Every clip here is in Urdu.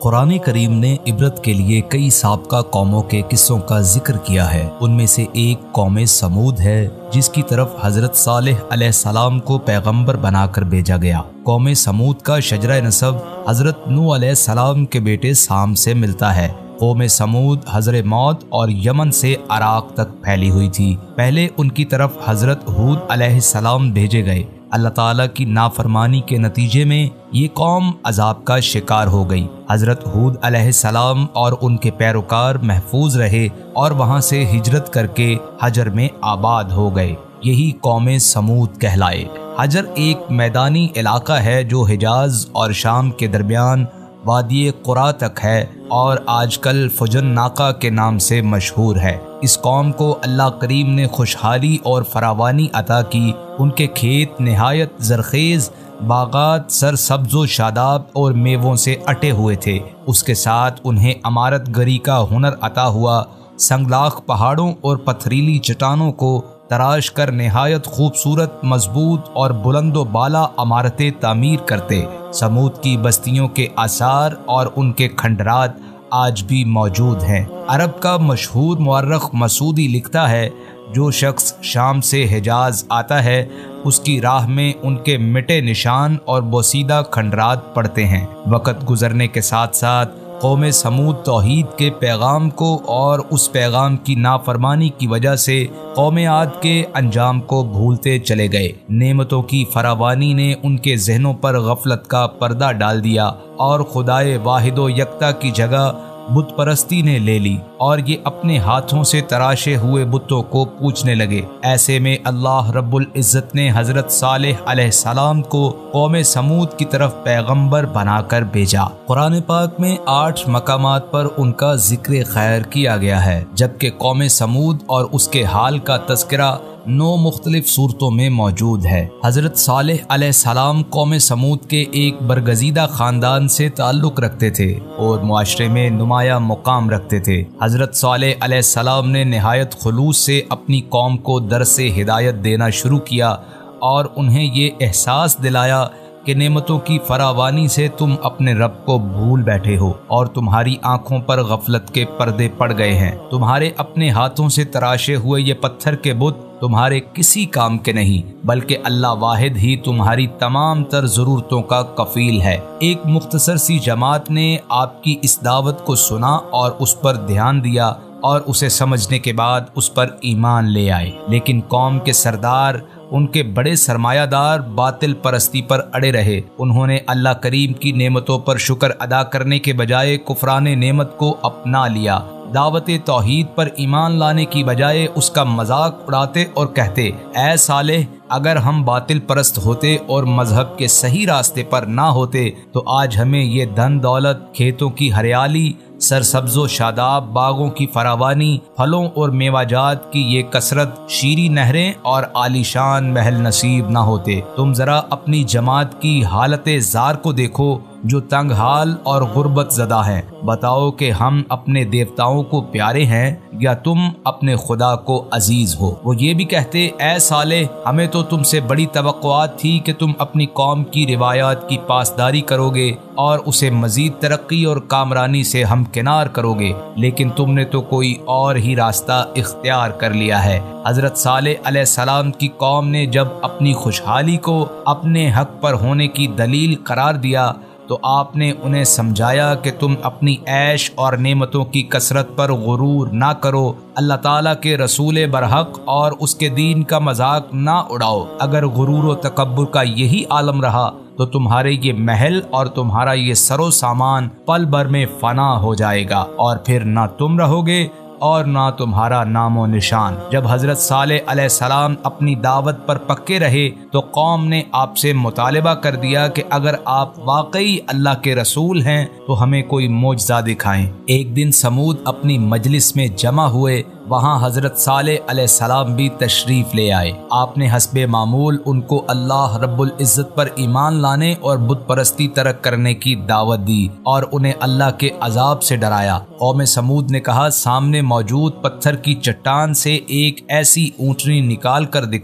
قرآن کریم نے عبرت کے لیے کئی سابقہ قوموں کے قصوں کا ذکر کیا ہے۔ ان میں سے ایک قوم سمود ہے جس کی طرف حضرت صالح علیہ السلام کو پیغمبر بنا کر بھیجا گیا۔ قوم سمود کا شجرہ نسب حضرت نوح علیہ السلام کے بیٹے سام سے ملتا ہے۔ قوم سمود حضرموت اور یمن سے عراق تک پھیلی ہوئی تھی۔ پہلے ان کی طرف حضرت ہود علیہ السلام بھیجے گئے۔ اللہ تعالیٰ کی نافرمانی کے نتیجے میں یہ قوم عذاب کا شکار ہو گئی۔ حضرت ہود علیہ السلام اور ان کے پیروکار محفوظ رہے اور وہاں سے ہجرت کر کے حجر میں آباد ہو گئے۔ یہی قوم سمود کہلائے۔ حجر ایک میدانی علاقہ ہے جو حجاز اور شام کے درمیان وادی قرا تک ہے اور آج کل فجن ناقہ کے نام سے مشہور ہے۔ اس قوم کو اللہ کریم نے خوشحالی اور فراوانی عطا کی۔ ان کے کھیت نہایت زرخیز، باغات سرسبز و شاداب اور میووں سے اٹے ہوئے تھے۔ اس کے ساتھ انہیں عمارت گری کا ہنر عطا ہوا۔ سنگلاخ پہاڑوں اور پتھریلی چٹانوں کو تراش کر نہایت خوبصورت، مضبوط اور بلند و بالا عمارتیں تعمیر کرتے۔ سمود کی بستیوں کے آثار اور ان کے کھنڈرات آج بھی موجود ہیں۔ عرب کا مشہور مورخ مسعودی لکھتا ہے، جو شخص شام سے حجاز آتا ہے اس کی راہ میں ان کے مٹے نشان اور بوسیدہ کھنڈرات پڑتے ہیں۔ وقت گزرنے کے ساتھ ساتھ قوم سمود توحید کے پیغام کو اور اس پیغام کی نافرمانی کی وجہ سے قوم عاد کے انجام کو بھولتے چلے گئے۔ نعمتوں کی فراوانی نے ان کے ذہنوں پر غفلت کا پردہ ڈال دیا اور خدائے واحد و یکتا کی جگہ بت پرستی نے لے لی اور یہ اپنے ہاتھوں سے تراشے ہوئے بتوں کو پوجنے لگے۔ ایسے میں اللہ رب العزت نے حضرت صالح علیہ السلام کو قوم سمود کی طرف پیغمبر بنا کر بھیجا۔ قرآن پاک میں 8 مقامات پر ان کا ذکر خیر کیا گیا ہے، جبکہ قوم سمود اور اس کے حال کا تذکرہ 9 مختلف صورتوں میں موجود ہے۔ حضرت صالح علیہ السلام قوم سمود کے ایک برگزیدہ خاندان سے تعلق رکھتے تھے اور معاشرے میں نمایاں مقام رکھتے تھے۔ حضرت صالح علیہ السلام نے نہایت خلوص سے اپنی قوم کو درس ہدایت دینا شروع کیا اور انہیں یہ احساس دلایا کہ نعمتوں کی فراوانی سے تم اپنے رب کو بھول بیٹھے ہو اور تمہاری آنکھوں پر غفلت کے پردے پڑ گئے ہیں۔ تمہارے اپنے ہاتھوں سے تراشے ہوئے یہ پتھر کے بت تمہارے کسی کام کے نہیں، بلکہ اللہ واحد ہی تمہاری تمام تر ضرورتوں کا کفیل ہے۔ ایک مختصر سی جماعت نے آپ کی اس دعوت کو سنا اور اس پر دھیان دیا اور اسے سمجھنے کے بعد اس پر ایمان لے آئے، لیکن قوم کے سردار، ان کے بڑے سرمایہ دار باطل پرستی پر اڑے رہے۔ انہوں نے اللہ کریم کی نعمتوں پر شکر ادا کرنے کے بجائے کفران نعمت کو اپنا لیا۔ دعوت توحید پر ایمان لانے کی بجائے اس کا مذاق اڑاتے اور کہتے، اے صالح، اگر ہم باطل پرست ہوتے اور مذہب کے صحیح راستے پر نہ ہوتے تو آج ہمیں یہ دھن دولت، کھیتوں کی ہریالی، سرسبز و شاداب باغوں کی فراوانی، پھلوں اور میوہ جات کی یہ کثرت، شیریں نہریں اور عالیشان محل نصیب نہ ہوتے۔ تم ذرا اپنی جماعت کی حالت زار کو دیکھو جو تنگ حال اور غربت زدہ ہیں۔ بتاؤ کہ ہم اپنے دیوتاؤں کو پیارے ہیں یا تم اپنے خدا کو عزیز ہو؟ وہ یہ بھی کہتے، اے صالح، ہمیں تو تم سے بڑی توقعات تھی کہ تم اپنی قوم کی روایات کی پاسداری کرو گے اور اسے مزید ترقی اور کامرانی سے ہمکنار کرو گے، لیکن تم نے تو کوئی اور ہی راستہ اختیار کر لیا ہے۔ حضرت صالح علیہ السلام کی قوم نے جب اپنی خوشحالی کو اپنے حق پر ہونے کی دلیل قرار دیا تو آپ نے انہیں سمجھایا کہ تم اپنی عیش اور نعمتوں کی کثرت پر غرور نہ کرو، اللہ تعالیٰ کے رسول برحق اور اس کے دین کا مذاق نہ اڑاؤ۔ اگر غرور و تکبر کا یہی عالم رہا تو تمہارے یہ محل اور تمہارا یہ سر و سامان پل بھر میں فنا ہو جائے گا اور پھر نہ تم رہو گے اور نہ تمہارا نام و نشان۔ جب حضرت صالح علیہ السلام اپنی دعوت پر پکے رہے تو قوم نے آپ سے مطالبہ کر دیا کہ اگر آپ واقعی اللہ کے رسول ہیں تو ہمیں کوئی معجزہ دکھائیں۔ ایک دن سمود اپنی مجلس میں جمع ہوئے، وہاں حضرت صالح علیہ السلام بھی تشریف لے آئے۔ آپ نے حسب معمول ان کو اللہ رب العزت پر ایمان لانے اور بت پرستی ترک کرنے کی دعوت دی اور انہیں اللہ کے عذاب سے ڈرایا۔ قوم سمود نے کہا، سامنے موجود پتھر کی چٹان سے ایک ایسی اونٹنی نکال کر دکھاؤ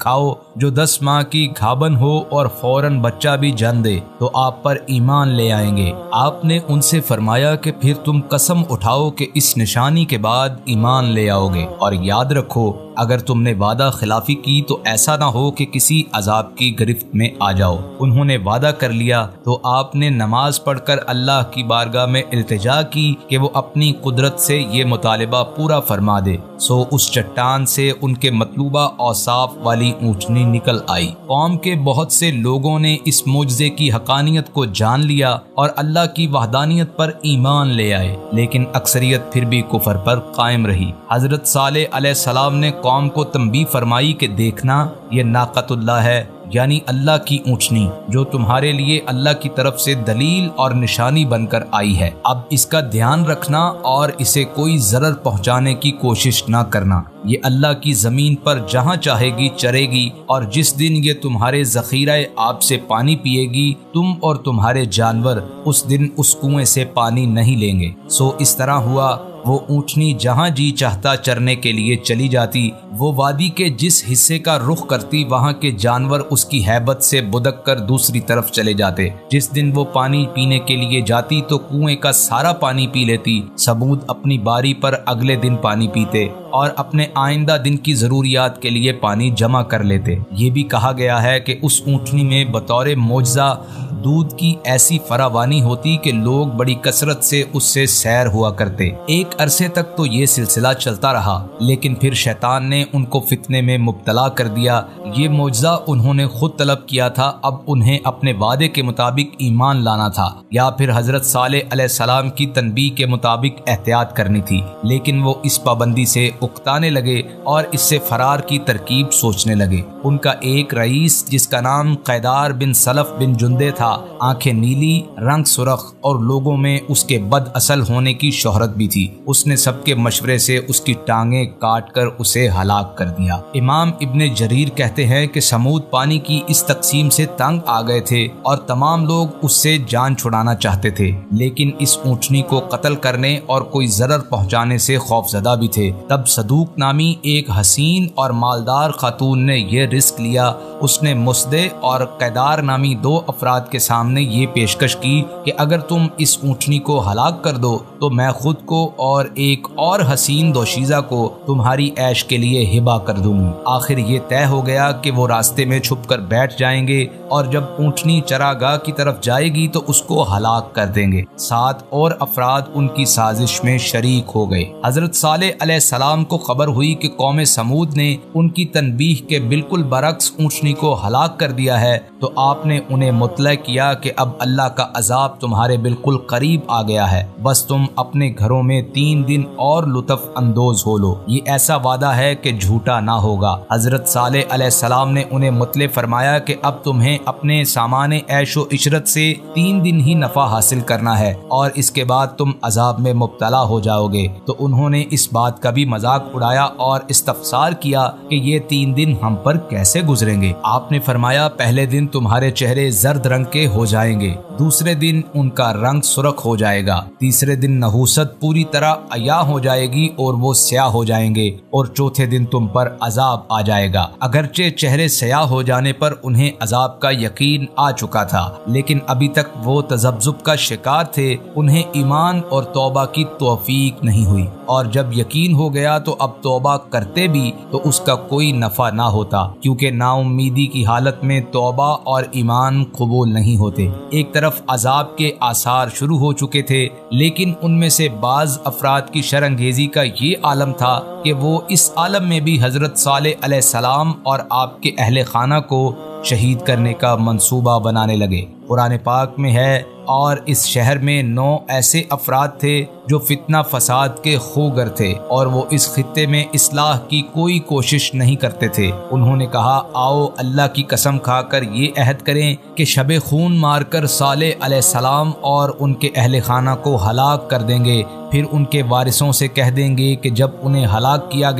جو 10 ماہ کی گھابن ہو اور فوراً بچہ بھی جن دے تو آپ پر ایمان لے آئیں گے۔ آپ نے ان سے فرمایا کہ پھر تم قسم اٹھاؤ کہ اس نشانی کے بعد ایمان لے آؤ گے، اور یاد رکھو اگر تم نے وعدہ خلافی کی تو ایسا نہ ہو کہ کسی عذاب کی گرفت میں آ جاؤ۔ انہوں نے وعدہ کر لیا تو آپ نے نماز پڑھ کر اللہ کی بارگاہ میں التجا کی کہ وہ اپنی قدرت سے یہ مطالبہ پورا فرما دے۔ سو اس چٹان سے ان کے مطلوبہ اوصاف والی اونٹنی نکل آئی۔ قوم کے بہت سے لوگوں نے اس معجزے کی حقانیت کو جان لیا اور اللہ کی وحدانیت پر ایمان لے آئے، لیکن اکثریت پھر بھی کفر پر قائم رہی۔ حضرت صالح علیہ السلام نے قوم کو تنبیہ فرمائی کہ دیکھنا یہ ناقۃ اللہ ہے، یعنی اللہ کی اونٹنی جو تمہارے لیے اللہ کی طرف سے دلیل اور نشانی بن کر آئی ہے۔ اب اس کا دھیان رکھنا اور اسے کوئی ضرر پہنچانے کی کوشش نہ کرنا۔ یہ اللہ کی زمین پر جہاں چاہے گی چرے گی، اور جس دن یہ تمہارے ذخیرہ آب سے پانی پیے گی تم اور تمہارے جانور اس دن اس کنویں سے پانی نہیں لیں گے۔ سو اس طرح ہوا وہ اونٹنی جہاں جی چاہتا چرنے کے لیے چلی جاتی، وہ وادی کے جس حصے کا رخ کرتی وہاں کے جانور اس کی ہیبت سے بدک کر دوسری طرف چلے جاتے۔ جس دن وہ پانی پینے کے لیے جاتی تو کنویں کا سارا پانی پی لیتی۔ سمود اپنی باری پر اگلے دن پانی پیتے اور اپنے آئندہ دن کی ضروریات کے لیے پانی جمع کر لیتے۔ یہ بھی کہا گیا ہے کہ اس اونٹنی میں بطور معجزہ دودھ کی ایسی فراوانی ہوتی کہ لوگ بڑی کثرت سے اس سے سیر ہوا کرتے۔ ایک عرصے تک تو یہ سلسلہ چلتا رہا، لیکن پھر شیطان نے ان کو فتنے میں مبتلا کر دیا۔ یہ معجزہ انہوں نے خود طلب کیا تھا، اب انہیں اپنے وعدے کے مطابق ایمان لانا تھا یا پھر حضرت صالح علیہ السلام کی تنبیہ کے مطابق احتیاط کرنی تھی، لیکن وہ اس پابندی سے اکتانے لگے اور اس سے فرار کی ترکیب سوچنے لگے۔ ان کا ایک رئیس جس کا نام قیدار بن سلف بن جندے تھا، آنکھیں نیلی، رنگ سرخ اور لوگوں میں اس کے بد اصل ہونے کی شہرت بھی تھی، اس نے سب کے مشورے سے اس کی ٹانگیں کاٹ کر اسے ہلاک کر دیا۔ امام ابن جریر کہتے ہیں کہ سمود پانی کی اس تقسیم سے تنگ آ گئے تھے اور تمام لوگ اس سے جان چھڑانا چاہتے تھے، لیکن اس اونٹنی کو قتل کرنے اور کوئی ضرر پہنچانے سے خوفزدہ بھی تھے۔ تب صدوق نامی ایک حسین اور مالدار خاتون نے یہ رزق لیا۔ اس نے مسدے اور قیدار نامی 2 افراد کے سامنے یہ پیشکش کی کہ اگر تم اس اونٹنی کو ہلاک کر دو تو میں خود کو اور ایک اور حسین دوشیزہ کو تمہاری عیش کے لیے ہبہ کر دوں گی۔ آخر یہ طے ہو گیا کہ وہ راستے میں چھپ کر بیٹھ جائیں گے اور جب اونٹنی چراگاہ کی طرف جائے گی تو اس کو ہلاک کر دیں گے۔ 7 اور افراد ان کی سازش میں شریک ہو گئے۔ حضرت صالح علیہ السلام کو خبر ہوئی کہ قوم سمود نے ان کی تنبیہ کے بالکل برعکس اونٹنی کو ہلاک کر دیا ہے، تو آپ نے انہیں مطلع کیا کہ اب اللہ کا عذاب تمہارے بالکل قریب آ گیا ہے، بس تم اپنے گھروں میں 3 دن اور لطف اندوز ہو لو، یہ ایسا وعدہ ہے کہ جھوٹا نہ ہوگا۔ حضرت صالح علیہ السلام نے انہیں مطلع فرمایا کہ اب تمہیں اپنے سامان عیش و عشرت سے 3 دن ہی نفع حاصل کرنا ہے اور اس کے بعد تم عذاب میں مبتلا ہو جاؤ گے۔ تو انہوں نے اس بات کا بھی مذاق اڑایا اور استفسار کیا کہ یہ 3 دن ہم پر کیسے گزریں گے؟ آپ نے فرمایا پہلے دن تمہارے چہرے زرد رنگ کے ہو جائیں گے، دوسرے دن ان کا رنگ سرخ ہو جائے گا، تیسرے دن نحوست پوری طرح عیاں ہو جائے گی اور وہ سیاہ ہو جائیں گے، اور چوتھے دن تم پر عذاب آ جائے گا۔ اگرچہ چہرے سیاہ ہو جانے پر انہیں عذاب کا یقین آ چکا تھا، لیکن ابھی تک وہ تذبذب کا شکار تھے، انہیں ایمان اور توبہ کی توفیق نہیں ہوئی، اور جب یقین ہو گیا تو اب توبہ کرتے بھی تو اس کا کوئی نفع نہ ہوتا، کیونکہ نا امیدی کی حالت میں توبہ اور ایمان قبول نہیں ہوتے۔ ایک طرف عذاب کے آثار شروع ہو چکے تھے، لیکن ان میں سے بعض افراد کی شرانگیزی کا یہ عالم تھا کہ وہ اس عالم میں بھی حضرت صالح علیہ السلام اور آپ کے اہل خانہ کو شہید کرنے کا منصوبہ بنانے لگے۔ قرآن پاک میں ہے، اور اس شہر میں 9 ایسے افراد تھے جو فتنہ فساد کے خوگر تھے اور وہ اس خطے میں اصلاح کی کوئی کوشش نہیں کرتے تھے۔ انہوں نے کہا آؤ اللہ کی قسم کھا کر یہ عہد کریں کہ شب خون مار کر صالح علیہ السلام اور ان کے اہل خانہ کو ہلاک کر دیں گے، پھر ان کے وارثوں سے کہہ دیں گے کہ جب انہیں ہلاک کیا گیا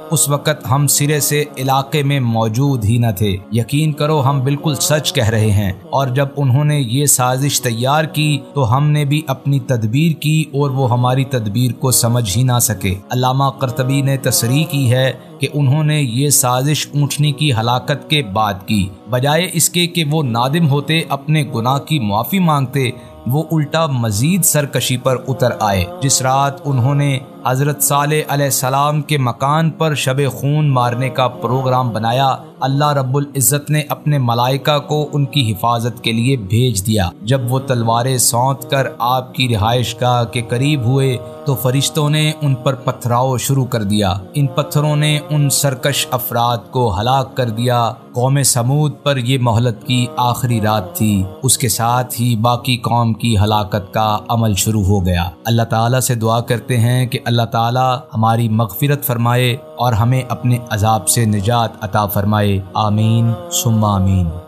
उस वक़्त हम सिरे से इलाके में मौजूद ही न थे। यकीन करो हम बिल्कुल सच कह रहे हैं। और जब उन्होंने ये साजिश तैयार की तो हमने भी अपनी तदबीर की और वो हमारी तदबीर को समझ ही ना सके। अल्लामा क़र्तबी ने तसरीह की है कि उन्होंने ये साजिश ऊँटनी की हलाकत के बाद की। बजाय इसके कि वो नादिम होते, अपने गुनाह की माफ़ी मांगते, वो उल्टा मजीद सरकशी पर उतर आए। जिस रात उन्होंने हज़रत सालेह अलैहिस्सलाम के मकान पर शब खून मारने का प्रोग्राम बनाया, अल्लाह रब्बुल इज़्ज़त ने अपने मलाइका को उनकी हिफाजत के लिए भेज दिया। जब वो तलवारें सौंत कर आपकी रिहाइशगाह के करीब हुए तो फरिश्तों ने उन पर पथराव शुरू कर दिया। इन पत्थरों ने उन सरकश अफराद को हलाक कर दिया। कौम समूद पर ये मोहलत की आखिरी रात थी। उसके साथ ही बाकी कौम की हलाकत का अमल शुरू हो गया। अल्लाह ताला से दुआ करते हैं कि अल्लाह ताला हमारी मग़फ़िरत फरमाए और हमें अपने अज़ाब से निजात अता फरमाए। आमीन सुम्मा आमीन।